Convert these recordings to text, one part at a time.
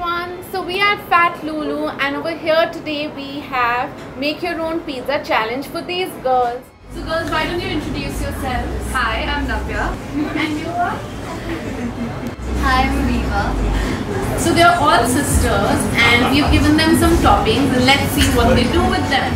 everyone. So we are Fat Lulu and over here today we have make your own pizza challenge for these girls. So girls, why don't you introduce yourselves? Hi, I'm Navya. And you are? Hi, I'm Viva. So they are all sisters and we've given them some toppings and let's see what they do with them.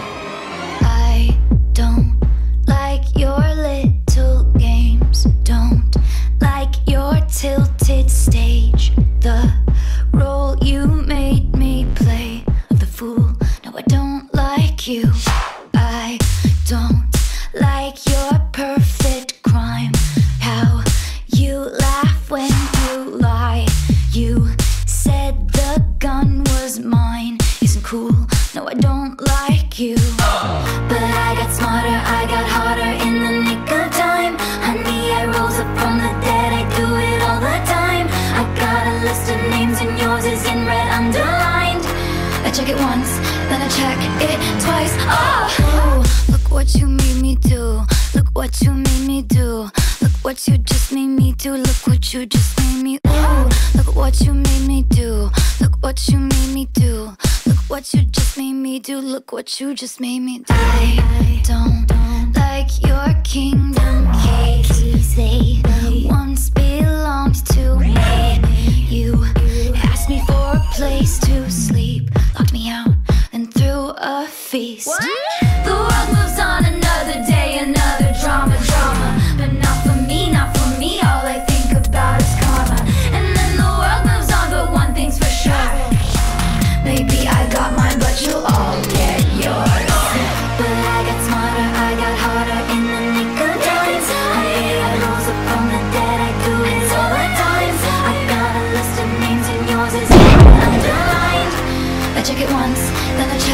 I don't like your little games. Don't like your tilted stage. The role you made me play of the fool. No, I don't like you. I don't like your perfect crime. How you laugh when you lie. You said the gun was mine. Isn't cool. No, I don't like you. But I got smarter, I got harder in the nick of time. Honey, I rose up from the dead, I do it all the time. I got a list of names and yours is in red underlined. I check it once, then I check it twice. Oh, look what you made me do. Look what you made me do. Look what you just made me do. Look what you just made me. Ooh, look what you made me do. Look what you made me do. Look what you just made me do. Look what you just made me do. I don't like your kingdom keys. They once belonged to me. You asked me for a place to sleep, locked me out, and threw a feast. The world moves on, another day, another drama, but not for me, not for me. All I think about is karma. And then the world moves on, but one thing's for sure. Maybe I got mine, but you'll all get yours. But I got smarter, I got harder in the nick of time. I rose up from the dead, I do it all the time. I got a list of names and yours is underlined. I check it once, then I check